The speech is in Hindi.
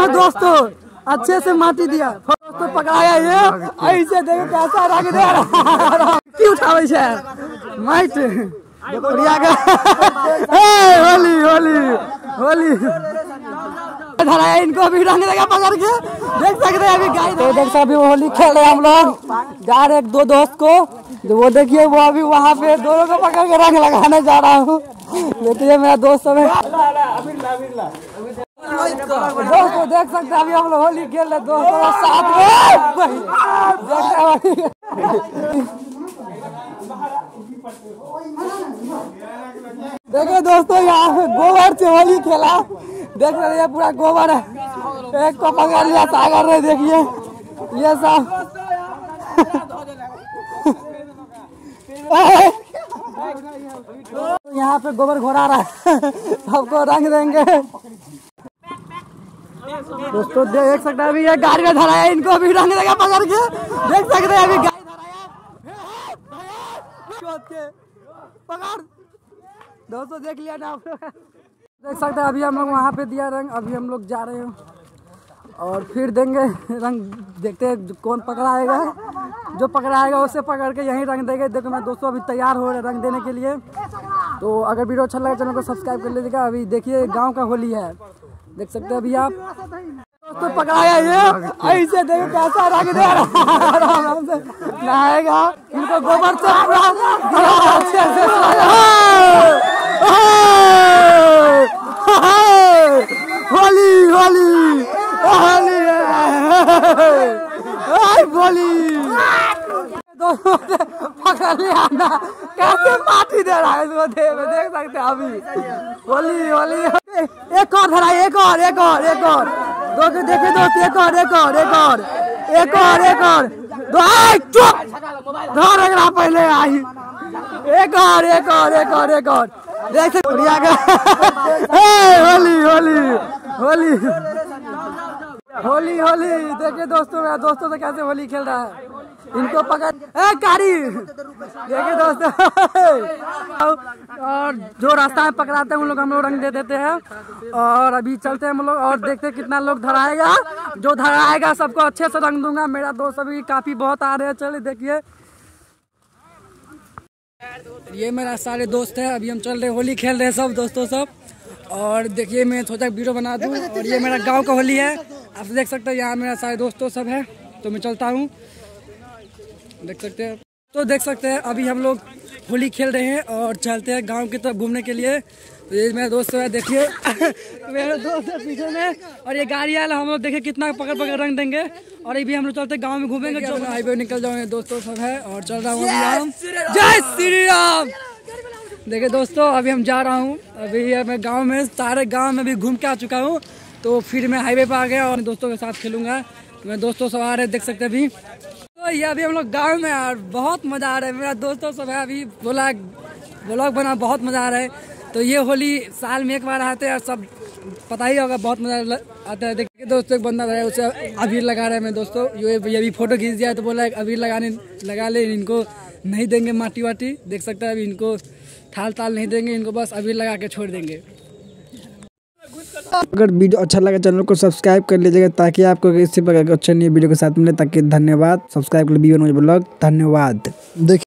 दोस्तों अच्छे से माटी दिया दोस्तों पकड़ाया ये ऐसे देखो कैसा रंग दे रहा क्यों उठावे छे माइट होली होली होली धराया इनको भी रंग देगा पकड़ के देख सकते हैं अभी गाय तो देख सकते अभी होली खेल रहे हम लोग जा रहे दो दोस्त को वो देखिए वो अभी वहाँ पे दोनों को पकड़ के रंग लगाने जा रहा हूँ देखिए मेरा दोस्त है दोस्तों देख सकते हैं अभी हम लोग होली खेल रहे दोस्तों साथ देखिए दोस्तों यहाँ पे गोबर से होली खेला देख रहे हैं पूरा गोबर है एक को पकड़ लिया सागर ने देखिए ये सब यहाँ पे गोबर घोरा रहा है सबको रंग देंगे दोस्तों देख सकते हैं अभी ये गाड़ी में धरा है इनको भी रंग देगा पकड़ के देख सकते हैं अभी गाड़ी धराया पकड़ दोस्तों देख लिया ना आप देख सकते हैं अभी हम लोग वहाँ पे दिया रंग अभी हम लोग जा रहे हैं और फिर देंगे रंग देखते हैं कौन पकड़ाएगा जो पकड़ाएगा उसे पकड़ के यहीं रंग देंगे देखो मैं दोस्तों अभी तैयार हो रहे रंग देने के लिए तो अगर वीडियो अच्छा लगे चैनल को सब्सक्राइब कर लीजिएगा अभी देखिए गांव का होली है देख सकते हैं अभी आप दोस्तों पकड़ाया ये ऐसे देखो कैसा रंग दे रहा आराम से नहाएगा इनको गोबर से पूरा अच्छे से होली होली होली होली दोस्तों पकड़ लिया ना कैसे माटी दे रहा है इसको देख सकते हैं अभी होली होली एक और धरा एक और दोस्तों देखिए दोस्त एक और चुप धर रहा पहले आई एक और देख सकते होली होली होली होली होली देखिए दोस्तों मेरा दोस्तों से कैसे होली खेल रहा है इनको पकड़ कारी देखिए दोस्तों और जो रास्ता में पकड़ाते हैं उन लोग हम लोग रंग दे देते हैं और अभी चलते हैं हम लोग और देखते हैं कितना लोग धराएगा जो धराएगा सबको अच्छे से रंग दूंगा मेरा दोस्त अभी काफी बहुत आ रहे हैं चलिए देखिए ये मेरा सारे दोस्त है अभी हम चल रहे होली खेल रहे हैं सब दोस्तों सब और देखिए मैं सोचा वीडियो बना दूं और ये मेरा गांव का होली है आप देख सकते हैं यहाँ मेरा सारे दोस्तों सब है तो मैं चलता हूँ देख सकते हैं तो देख सकते हैं अभी हम लोग होली खेल रहे हैं और चलते हैं गांव की तरफ घूमने के लिए तो ये मेरा दोस्त है देखिए मेरे दोस्त है पीछे में और ये गाड़ी आया हम लोग देखिए कितना पकड़ रंग देंगे और अभी हम लोग चलते गांव में घूमेंगे जो हाईवे निकल जाओगे दोस्तों सब है और चल रहा हूँ जय श्री राम देखिए दोस्तों अभी हम जा रहा हूँ अभी मैं गांव में सारे गांव में भी घूम के आ चुका हूँ तो फिर मैं हाईवे पे आ गया और दोस्तों के साथ खेलूंगा मैं दोस्तों सब आ रहे देख सकते हैं अभी तो ये अभी हम लोग गांव में और बहुत मजा आ रहा है मेरा दोस्तों सब है अभी ब्लॉग बना बहुत मजा आ रहा है तो ये होली साल में एक बार आते हैं और सब पता ही होगा बहुत मजा आता है देखिए दोस्तों एक बंदा है उसे अबीर लगा रहा है मैं दोस्तों ये भी फोटो खींच दिया तो बोला अबीर लगा ले इनको नहीं देंगे माटी वाटी देख सकते हैं अभी इनको थाल नहीं देंगे इनको बस अबीर लगा के छोड़ देंगे अगर वीडियो अच्छा लगे चैनल को सब्सक्राइब कर लीजिएगा ताकि आपको इसी प्रकार के अच्छे नई वीडियो के साथ मिले ताकि धन्यवाद सब्सक्राइब कर लीजिए ब्लॉग धन्यवाद देखिए